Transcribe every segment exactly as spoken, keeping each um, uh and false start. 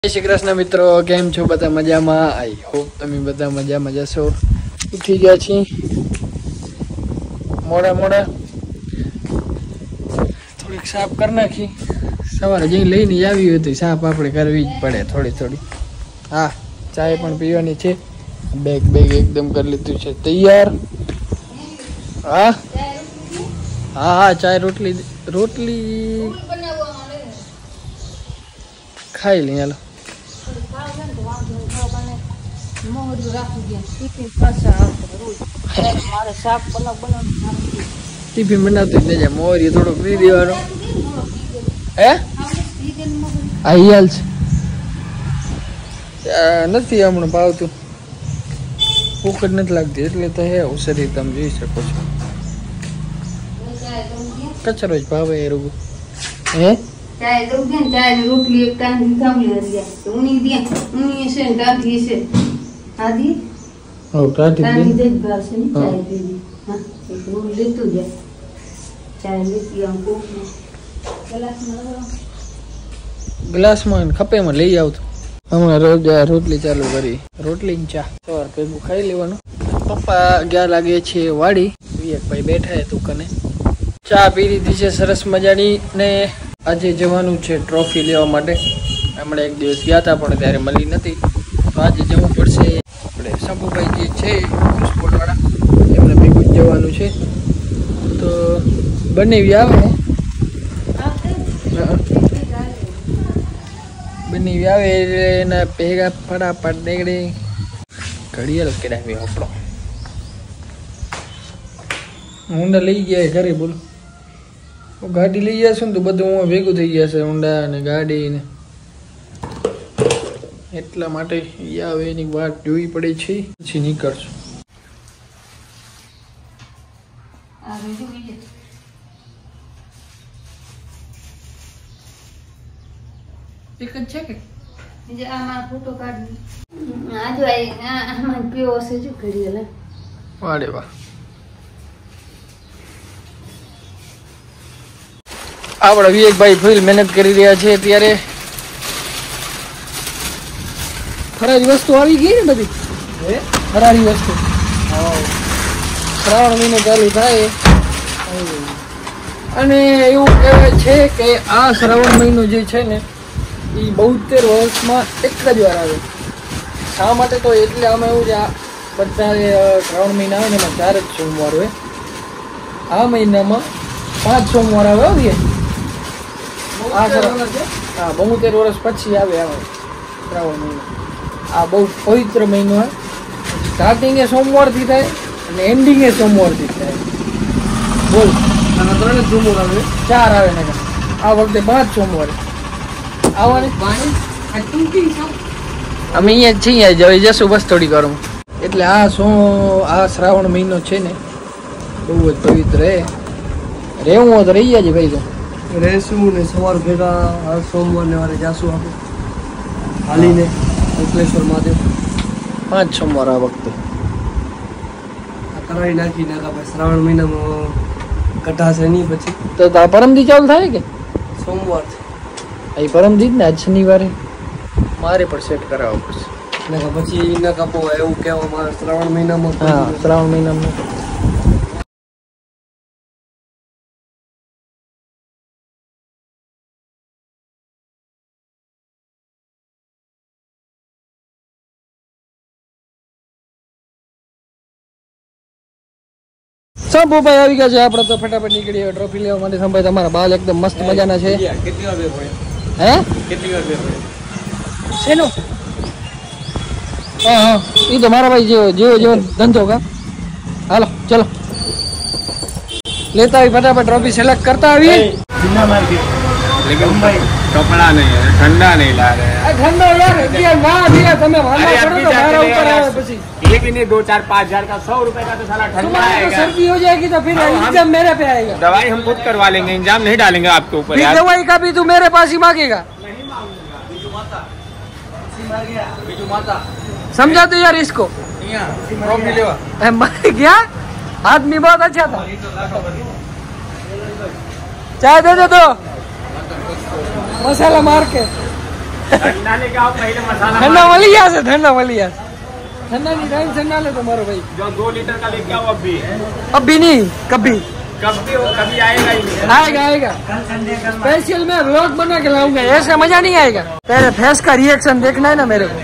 જય શ્રી કૃષ્ણ મિત્રો, કેમ છો બધા? મજામાં? આઈ હોપ તમે બધા મજામાં જશો. ઉઠી ગયા છીએ મોડા મોડા, થોડીક સાફ કરી નાખી. સવારે જઈ લઈને આવી હતી, સાફ આપણે કરવી જ પડે થોડી થોડી. હા, ચાય પણ પીવાની છે. બેગ બેગ એકદમ કરી લીધું છે તૈયાર. હા હા હા ચાય રોટલી રોટલી ખાઈ લઈ. હાલો ટિફિન બનાવતી જ નહીં, મોરી થોડોક દઈ દેવાનો. હે હા હિયાલ છે, નથી હમણાં ભાવતું, ભૂખ જ નથી લાગતી એટલે તો હે શરીર તમે જોઈ શકો છો. કચરો જ ભાવે એ રોગ. હે ચાય દઉં કે ચાય ને રોટલી એક ટાંકી ખામલી હરી જાય ઉની દે ઉની છે ને ટાંકી છે આધી ઓ ટાંકી ટાંકી દે ભાવ છે ને ચાય પીવી. હા એક રોલ લેતું જાય ચાય લેતી આમ કોક ને ગ્લાસમાં ગ્લાસમાં ખપેમાં લઈ આવતો. હમણાં રોજ રોટલી ચાલુ કરી, રોટલી ને ચા સવાર ભેગું ખાઈ લેવાનું. પપ્પા ગયા લાગે છે વાડી, વિવેકભાઈ બેઠા હતું કને ચા પી લીધી છે સરસ મજાની. ને આજે જવાનું છે ટ્રોફી લેવા માટે. હમણાં એક દિવસ ગયા હતા પણ ત્યારે મળી નથી, તો આજે જવું પડશે. આપણે શંભુભાઈ જે છે સ્પોર્ટવાળા એમને ભેગું જ જવાનું છે. તો બનેવી આવે બનેવી આવે એટલે એના ભેગા ફટાફટ નીકળે. ઘડિયાળ કેડાવી આપણો ઊંડા લઈ ગયા ઘરે. બોલો ગાડી લઈ જશે ને તો બધું ભેગું થઈ જશે, ઊંડા ને ગાડી ને, એટલા માટે આવે એની વાત જોવી પડે છે. પછી નીકળશું. એક જ છે કે જે આમાં ફોટો કાઢી આજો આમાં પીવો છે જો ઘડિયાળ. વાડે વાહ, આપણા વિવેકભાઈ ફૂલ મહેનત કરી રહ્યા છે. અત્યારે ફરારી વસ્તુ આવી ગઈ ને બધી, ફરારી વસ્તુ. શ્રાવણ મહિનો ચાલુ થાય અને એવું કહેવાય છે કે આ શ્રાવણ મહિનો જે છે ને એ બોતેર વર્ષમાં એક જ વાર આવે. શા માટે? તો એટલે આમાં એવું છે, બધા શ્રાવણ મહિના આવે ને એમાં ચાર જ સોમવાર હોય. આ મહિનામાં પાંચ સોમવાર આવે. આવીએ હા, બોતેર વર્ષ પછી આવે આવે શ્રાવણ મહિનો. આ બહુ પવિત્ર મહિનો હોય. સ્ટાર્ટિંગ એ સોમવારથી થાય અને એન્ડિંગ એ સોમવારથી થાય. બોલ ત્રણ સોમવાર આવે, ચાર આવે ને આ વખતે પાંચ સોમવાર આવવાની. અમે અહીંયા જ છીએ, જઈ જશું બસ થોડી વારમાં. એટલે આ શું આ શ્રાવણ મહિનો છે ને બહુ જ પવિત્ર હે. રહેવું હોય તો રહી જાય ભાઈ, તો રહેશું ને સવાર ભેગા સોમવાર ને વારે જાશું આપણે હાલીને અંકલેશ્વર મહાદેવ. પાંચ સોમવાર આ વખતે આ કરાવી નાખી નાખા ભાઈ. શ્રાવણ મહિનામાં કટાશે નહીં પછી તો આ પરમદી ચાલુ થાય કે સોમવાર એ પરમદી જ ને આજ શનિવારે મારે પણ સેટ કરાવવું પડશે. નાખા પછી ના કાપો એવું કહેવામાં શ્રાવણ મહિનામાં. હા, શ્રાવણ મહિનામાં સંભુભાઈ આવી ગયા છે. આપણે તો ફટાફટ નીકળી ટ્રોફી લેવા માટે. સંભાઈ તમારા બાલ એકદમ મસ્ત મજાના છે. કેટલી વાર બે પડે? હે કેટલી વાર બે પડે? શેનો? હા હા, એ તો મારા ભાઈ જેવો જેવો જેવો ધંધો કા. હાલો ચલો લેતા આવી ફટાફટ ટ્રોફી સિલેક્ટ કરતા આવીએ. बिना मार्केट लेकिन भाई कपड़ा नहीं है, ठंडा नहीं ला रहे हैं. ठंडा यार ये ना दिया તમે વાંધો કરો તો મારા ઉપર આવે પછી. ये भी नहीं, दो चार पाँच हजार का, सौ रुपए का तो साला ठंडा तुम्हारी आएगा. सर्दी हो जाएगी तो फिर इल्जाम मेरे पे आएगा. दवाई हम खुद करवा लेंगे, इंजाम नहीं डालेंगे आपके ऊपर. फिर दवाई का भी तू मेरे पास ही मांगेगा. नहीं मांगूंगा. बीजू माता बीजू माता समझा तो यार इसको. ट्रॉफी लेवा मर गया आदमी, बहुत अच्छा था. चाय दे दो तो मसाला मार के ठंडा मली गया से ठंडा मली गया ठंडा नहीं टाइम ठंडा ले तुम्हारा भाई जो दो लीटर का लेके आओ अब भी अभी नहीं कभी कभी कभी आएगा ही नहीं। आएगा आएगा स्पेशल मैं व्लॉग बना के लाऊंगा ऐसा मजा नहीं आएगा तेरे फेस का रिएक्शन देखना है ना मेरे को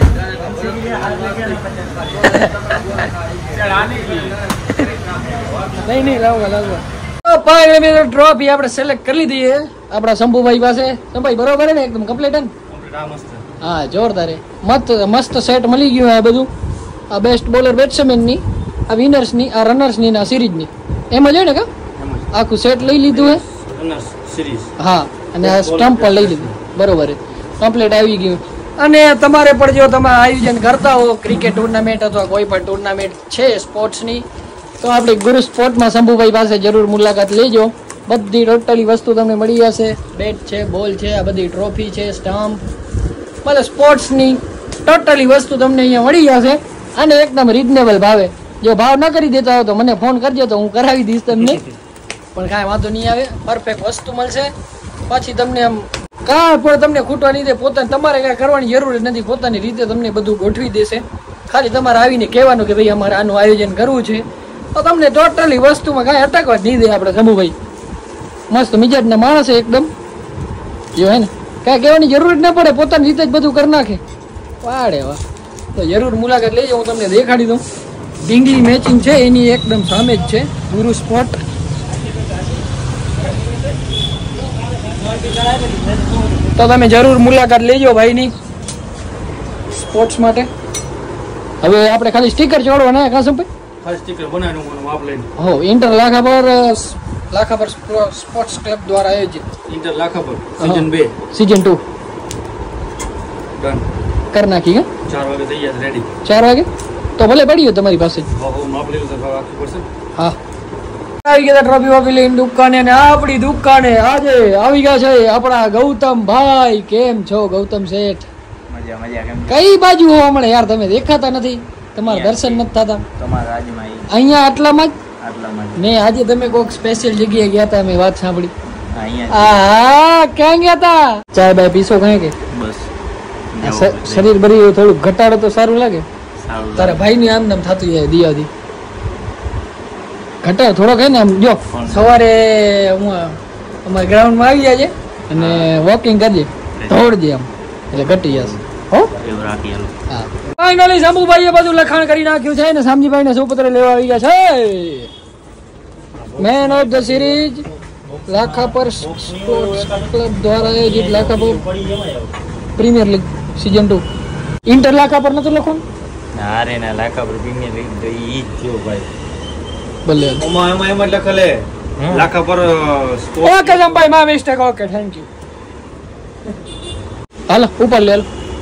चढ़ाने की नहीं नहीं लाऊंगा लाऊंगा ट्रॉफी આપણે સિલેક્ટ કરી લીધી છે આપણા શંભુભાઈ પાસે શંભુભાઈ બરોબર ને એકદમ કમ્પ્લીટ હે હા જોરદાર હે મસ્ત મસ્ત સેટ મળી ગયું આ બધું આ બેસ્ટ બોલર બેટ્સમેન ની આ વિનર્સ ની આ રનર્સ ની આ સિરીઝ ની એમ જ હોય ને કા આખું સેટ લઈ લીધું હે रनर्स सीरीज હા અને આ સ્ટમ્પ પણ લઈ લીધું બરોબર હે કમ્પ્લીટ આવી ગયું અને તમારે પણ જો તમે આયોજન કરતા હો ક્રિકેટ ટુર્નામેન્ટ અથવા કોઈ પણ ટુર્નામેન્ટ છે સ્પોર્ટ્સ ની તો આપણી ગુરુ સ્પોર્ટમાં શંભુભાઈ પાસે જરૂર મુલાકાત લેજો બધી ટોટલી વસ્તુ તમને મળી જશે બેટ છે બોલ છે આ બધી ટ્રોફી છે સ્ટમ્પ मतलब સ્પોર્ટ્સની ટોટલી વસ્તુ તમને અહીંયા મળી જશે અને એકદમ રીઝનેબલ ભાવે જો ભાવ ન કરી દેતા હોય તો મને ફોન કરજો તો હું કરાવી દઈશ તમને પણ કાંઈ વાંધો નહીં આવે પરફેક્ટ વસ્તુ મળશે પછી તમને આમ કાંઈ પણ તમને ખૂટવા નહીં દે પોતાને તમારે કાંઈ કરવાની જરૂર નથી પોતાની રીતે તમને બધું ગોઠવી દેશે ખાલી તમારે આવીને કહેવાનું કે ભાઈ અમારે આનું આયોજન કરવું છે તો તમને ટોટલી વસ્તુમાં કાંઈ અટકવા જ નહીં દે આપણે શંભુભાઈ મસ્ત મિજાજના માણસ એકદમ જો હે ને કાંઈ કહેવાની જરૂર જ ના પડે પોતાની રીતે જ બધું કરી નાખે વાડે વાહ તો જરૂર મુલાકાત લેજો હું તમને દેખાડી દઉં ઢીંગલી મેચિંગ છે એની એકદમ સામે જ છે ગુરુ સ્પોટ તો તમે જરૂર મુલાકાત લેજો ભાઈની સ્પોર્ટ્સ માટે હવે આપણે ખાલી સ્ટીકર ચોડવાના કાસમ ભાઈ फर्स्ट स्टिकर बनाने को आप लेने हो इंटर लाखा पर लाखा पर स्पोर्ट्स क्लब द्वारा आयोजित इंटर लाखा पर सीजन बे सीजन टू डन करना की चार वागे तैयार रेडी चार वागे तो भले पड़ी हो तुम्हारी પાસે माप ले लो सर आखिर पर से હા આવી ગયા ટ્રોફી વોફી લઈને દુકાને અને આપણી દુકાને આજે આવી ગયા છે આપણા ગૌતમ ભાઈ કેમ છો ગૌતમ શેઠ मजा मजा केम કઈ બાજુ હો હમણાં યાર તમે દેખાતા નથી તમારા દર્શન નથી થતા તમારા રાજમાં અહીંયા આટલામાં જ આટલામાં ને આજે તમે કોઈક સ્પેશિયલ જગ્યાએ ગયા હતા મેં વાત સાંભળી અહીંયા આ ક્યાં ગયા હતા ચાય બાય પીસો કઈ કે બસ શરીર ભરી થોડું ઘટાડો તો સારું લાગે સારું તારા ભાઈ ની આમ નામ થતું જાય દિયાદી ઘટાડો થોડો કઈ ને આમ જો સવારે હું અમારા ગ્રાઉન્ડ માં આવી જાય અને વોકિંગ કરજે દોડજે આમ એટલે ઘટી જશે હો એવું રાખી હાલો હા ફાઇનલી શંભુભાઈએ બધું લખાણ કરી નાખ્યું છે ને શામજીભાઈ ને સુપત્ર લેવા આવી ગયા છે man of the series Lakhapar sports club દ્વારા આયોજિત Lakhapar premier league season two inter Lakhapar નતું લખવાનું ના રે ના લાખા પર પ્રીમિયર લીગ તો ઈ જ થયો ભાઈ ભલે ઓમાં એમાં એમ જ લખેલે લાખા પર ઓકે જંભાઈ મા મિસ્ટેક ઓકે થેન્ક યુ હાલો ઉપર લે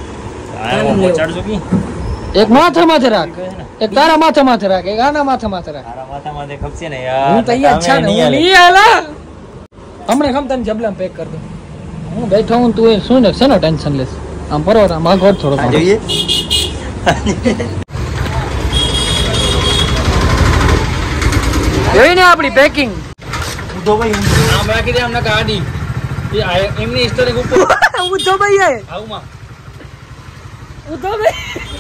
એક માથા માથે રાખ એક તારા માથા માથે રાખ એક આના માથા માથે રાખ તારા માથા માથે ખપશે ને હું તૈયાર છે ને હું નહીં હાલા હમણે ખમ તને જબલામાં પેક કરી દઉં હું બેઠો હું તું શું ને શેનો ટેન્શન લેસ આમ બરોબર આમ આગળ થોડો આ જોઈએ જોઈને આપણી પેકિંગ ઉધો ભાઈ આમ રાખી દે આમ ના ગાડી એ એમની હિસ્ટોરી ઉપર ઉધો ભાઈ હે આવું માં ઉધો ભાઈ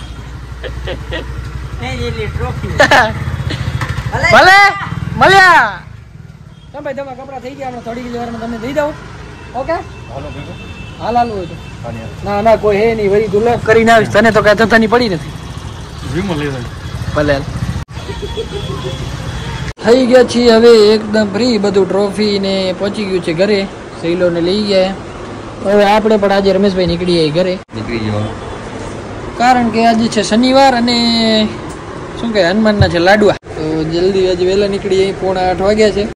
એ જે ટ્રોફી ભલે મળ્યા તમે ભાઈ તમારા કપડા થઈ ગયા થોડી ઘણી વારમાં તમને દઈ દઉં ઓકે હાલો ભેગો હાલ હાલ હોય તો ના ના કોઈ હે નહીં વળી તું લોક કરીને આવીશ તને તો કઈ થતાની પડી નથી વિમલ લે ભલે થઈ ગયા છીએ હવે એકદમ ફ્રી બધું ટ્રોફી ને પહોંચી ગયું છે ઘરે સહેલો ને લઈ ગયા હવે આપણે પણ આજે રમેશભાઈ નીકળી જાય ઘરે નીકળી ગયો કારણ કે આજે છે શનિવાર અને શું કે હનુમાનના છે લાડવા તો જલ્દી આજે વહેલા નીકળી જાય પોણા આઠ વાગ્યા છે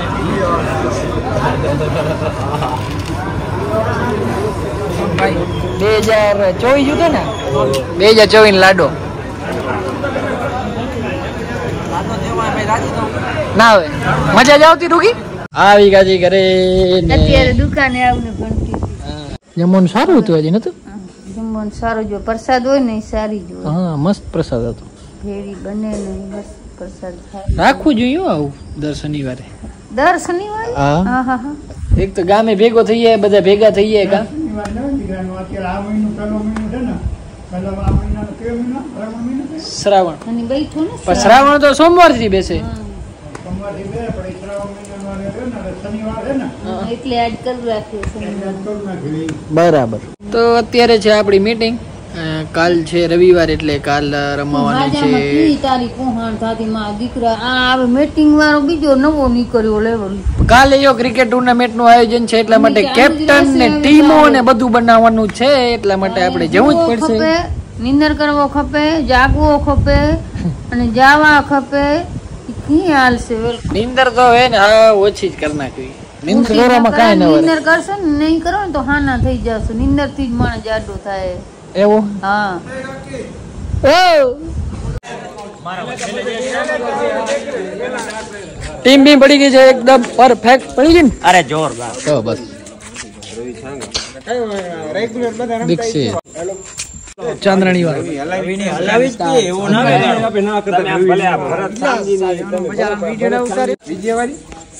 બે હજાર ચોવીસ હતો ને બે હજાર ચોવીસ લાડો ના હવે મજા જ આવતી રૂકી આવી ગાજી ઘરે અત્યારે દુકાને આવીને ભણતી જમવાનું સારું હતું હજી નતું જમવાનું સારું જો પ્રસાદ હોય ને સારી જો હા મસ્ત પ્રસાદ હતો ભેળી બને ને મસ્ત પ્રસાદ થાય રાખવું જોઈએ આવું દર શનિવારે દર શનિવારે હા હા હા હા એક તો ગામે ભેગો થઈ જાય બધા ભેગા થઈ જાય કા મહિનાનું અત્યારે આ મહિનો પહેલો મહિનો છે ને પહેલો આ મહિનાનો કયો મહિનો પહેલો મહિનો છે શ્રાવણ. અને બેઠો ને પણ શ્રાવણ તો સોમવાર થી બેસે. સોમવારથી બે પણ શ્રાવણ મહિનાનો રહ્યો ને એટલે શનિવાર છે ને એટલે આજ કરી રાખ્યો છે. એટલે કરું નાખ્યું. બરાબર. તો અત્યારે છે આપણી મીટિંગ. કાલ છે રવિવાર એટલે કાલ રમવાની છે. તારી કોહાણ થાતી માં દીકરા આ હવે મીટિંગ વાળો બીજો નવો નીકળ્યો લેવલ. કાલે યો ક્રિકેટ ટુર્નામેન્ટ નું આયોજન છે એટલા માટે કેપ્ટન ને ટીમો ને બધું બનાવવાનું છે એટલા માટે આપણે જવું જ પડશે. નિંદર કરવો ખપે, જાગવો ખપે અને જાવા ખપે. કી હાલ છે નિંદર તો હે ને હા ઓછી જ કરી નાખવી. નિંદર કરવામાં કાઈ ન હોય. નિંદર કરશો ને નહીં કરો ને તો હાના થઈ જશો. નિંદર થી જ માણસ જાડો થાય. એવું હા. ટીમ બી પડી ગઈ છે એકદમ પરફેક્ટ પડી ગઈ ને. અરે જોરદાર. તો બસ દીક્ષિત ચાંદ્રાણી વાળો હલાવી જ કે એવું ના આપે ના કરતા ભલે આ ભરત સામજીને વિડિયો ના ઉતારી વિજય વાળી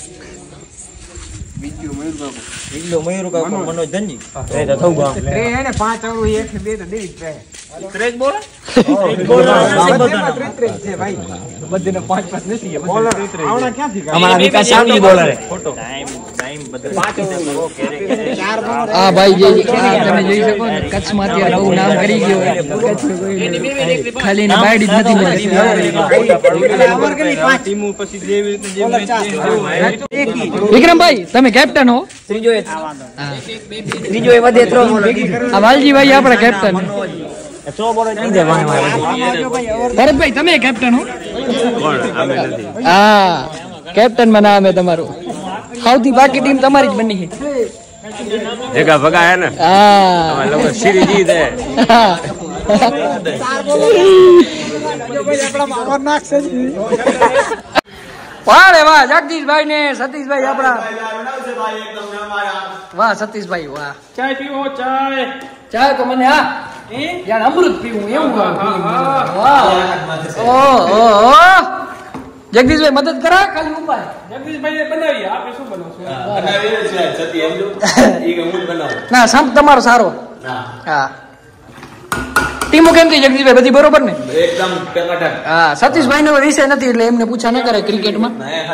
વિડિયો મયુર કાકો મનોજ ધનજી એ તો થઉ ગા એ એને પાંચ આવડું એક બે તો દેવી જ રહે ત્રેજ બોલ ત્રેજ બોલ ત્રેજ છે ભાઈ બધીને પાંચ પાંચ નથી બોલર આવડા ક્યાંથી અમારા વિકાસ સામજી બોલર છે ફોટો ટાઈમ ટાઈમ બધે પાંચ ઓકે ચાર આ ભાઈ જે તમે જોઈ શકો ને કચ્છ માંથી બહુ નામ કરી ગયો ખાલી ને બાયડી જ નથી મળતી. અમર કરી પાંચ ટીમ પછી જેવી રીતે જે મેચ વિક્રમભાઈ તમે કેપ્ટન હો. ત્રીજો એ ત્રીજો એ વધે ત્રણ આ વાલજીભાઈ આપણે કેપ્ટન. સો બોલ નહીં દે વાને વાને ભરતભાઈ તમે કેપ્ટન હો. હા કેપ્ટન માં નામ હે તમારું. સૌથી બાકી ટીમ તમારી જ બની છે. જગા ભગા હે ને હા લોકો સીરી જીત હે. વાહ રે વાહ જગદીશભાઈ ને સતીશભાઈ આપણા. વાહ સતીશભાઈ વાહ. ચાય પીવો ચાય ચાય તો મને હા યાર અમૃત પીવું એવું. વાહ ઓહો જગદીશભાઈ મદદ કરા ખાલી ઉપાય. જગદીશભાઈ બનાવી આપે શું બનાવશું ના સંપ તમારો સારો. હા ટીમો કેમ થઈ જગદીશભાઈ બધી બરોબર ને એકદમ ટકાટક. હા સતીશભાઈ નો વિષય નથી એટલે એમને પૂછા ન કરે ક્રિકેટમાં.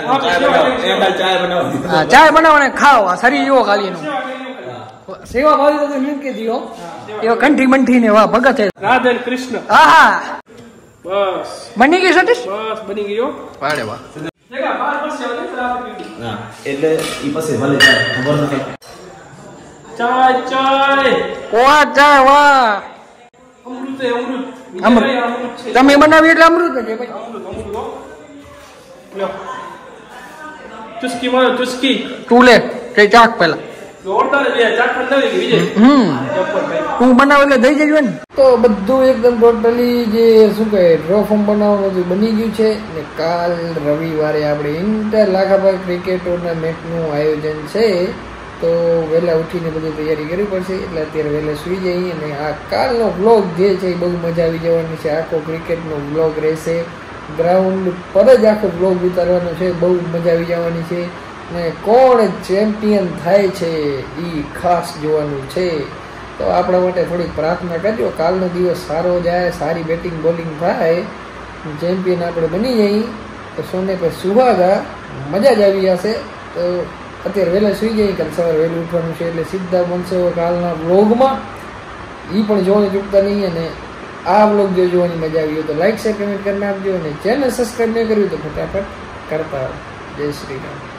હા ચાય બનાવો ને ખાઓ. આ શરીર જુઓ ખાલી એનું. સેવા ભાવી તો મૂકી દીધો એવા કંઠી મંઠી ને વાહ ભગત હે. રાધે કૃષ્ણ. હા હા બસ બની ગઈ સતીશ. બસ બની ગયો. વાડે વાહ. જગા બાર પાસે આવે ટ્રાફિક ના એટલે ઈ પાસે ભલે ચાય ખબર નથી. ચાય ચાય વાહ ચાય વાહ. અમૃત છે અમૃત અમૃત. અમૃત છે તમે બનાવી એટલે અમૃત જ છે ભાઈ. અમૃત અમૃત લો ચુસ્કી મારો ચુસ્કી તું લે તે ચાક પેલા. જોરદાર બે ચાક બનાવી કે વિજય હમ જબ્બર ભાઈ. હું બનાવ એટલે દઈ જજો ને. તો બધું એકદમ ટોટલી જે શું કહે ડ્રો ફોર્મ બનાવવાનું હતું બની ગયું છે ને કાલ રવિવારે આપણે ઇન્ટર લાખાભાઈ ક્રિકેટ ટુર્નામેન્ટનું આયોજન છે તો વહેલા ઉઠીને બધી તૈયારી કરવી પડશે એટલે અત્યારે વહેલા સુઈ જઈએ. અને આ કાલનો વ્લોગ જે છે એ બહુ મજા આવી જવાની છે. આખો ક્રિકેટનો વ્લોગ રહેશે. ગ્રાઉન્ડ પર જ આખો વ્લોગ ઉતારવાનો છે. બહુ મજા આવી જવાની છે. ને કોણ ચેમ્પિયન થાય છે એ ખાસ જોવાનું છે. તો આપણા માટે થોડીક પ્રાર્થના કરજો કાલનો દિવસ સારો જાય, સારી બેટિંગ બોલિંગ થાય, ચેમ્પિયન આપણે બની જઈએ તો સોને પર સુહાગા મજા જ આવી જશે. તો અત્યારે વહેલા સુઈ જઈએ કાલે સવારે વહેલું ઉઠવાનું છે એટલે સીધા બનશે કાલના વ્લોગમાં. એ પણ જોવાનું ચૂકતા નહીં. અને આ વ્લોગ જો જોવાની મજા આવી હોય તો લાઈક શેર કમેન્ટ કરી નાખજો અને ચેનલ સબસ્ક્રાઈબ નહીં કર્યું તો ફટાફટ કરતા. જય શ્રી રામ.